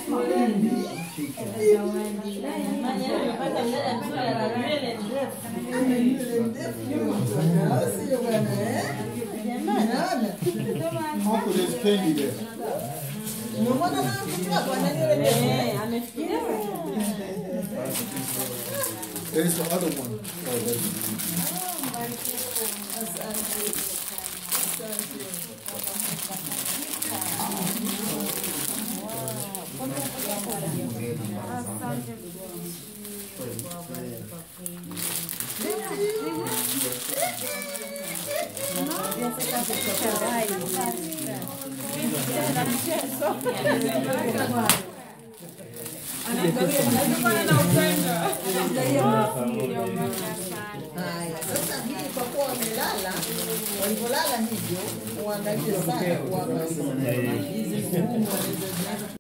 Uncle, there's plenty there. There's the other one. Sasa hii kwa kuwa wamelala, walipolala hivyo, uangalie sana kwa